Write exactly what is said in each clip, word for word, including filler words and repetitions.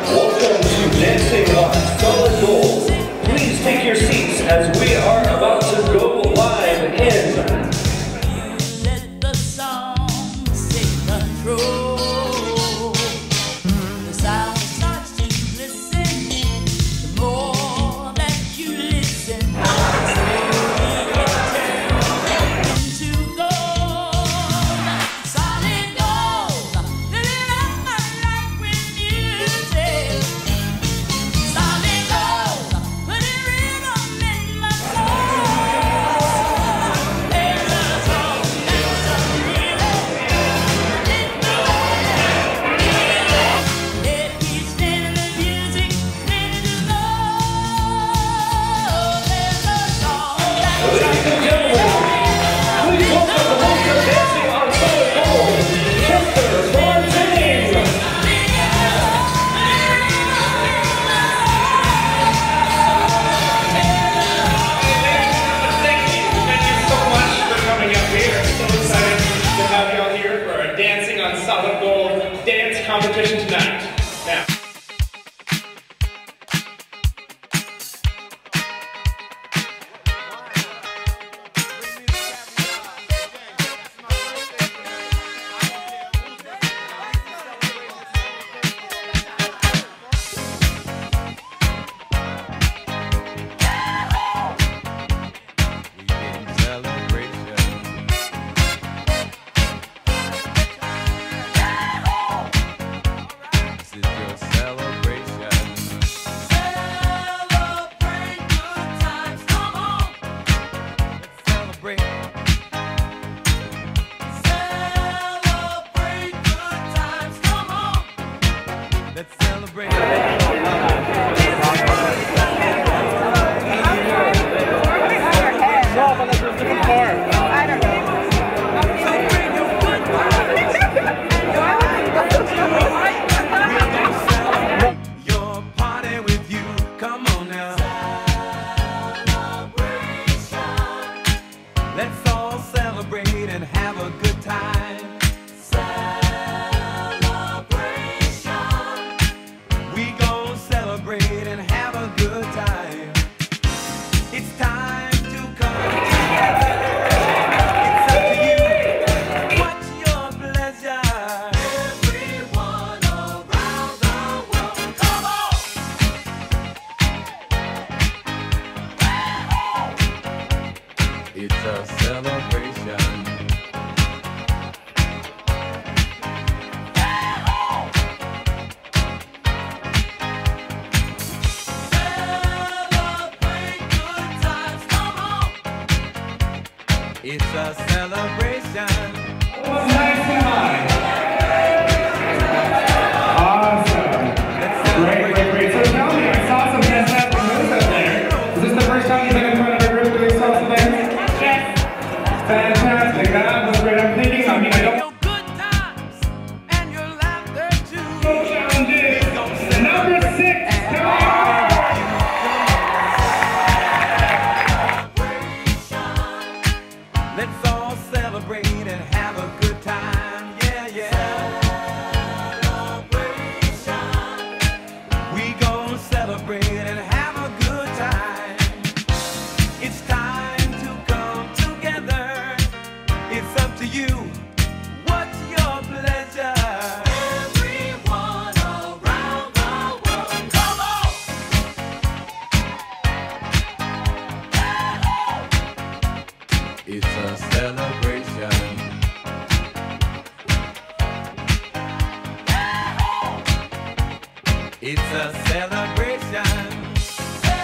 Welcome to Dancing on Solid Gold. Please take your seats as we are about to go live in. Let the song take control. The sound starts to listen. The more that you listen, slowly it turns into gold. Solid gold. Fill it up like with music. Solid gold. Put a rhythm in my soul. There's a song that's a rhythm. Let me let me spin the music, spin the gold. There's a song that's a Ladies and gentlemen, please welcome the host of Dancing on Solid Gold, Jansen Ortho Biotech. Thank you. Thank you so much for coming up here. I'm so excited to have you all here for our Dancing on Solid Gold dance competition tonight. Now, it's a celebration. well, nice and high. Awesome. Great, great, great. So tell me, I saw some fantastic moves out there. Is this the first time you've been in front of a group doing salsa dance? Yes. Fantastic. That was great. I'm thinking, I mean, I don't. good times and your laughter too. No challenges. Number six. Come on. Let's all celebrate and have a good time. Yeah, yeah. We gon' celebrate and have a good time. It's time to come together. It's up to you. What's your pleasure? Everyone around the world, come on! It's a celebration. It's a celebration.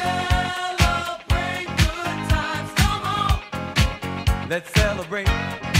Celebrate good times, come on! Let's celebrate.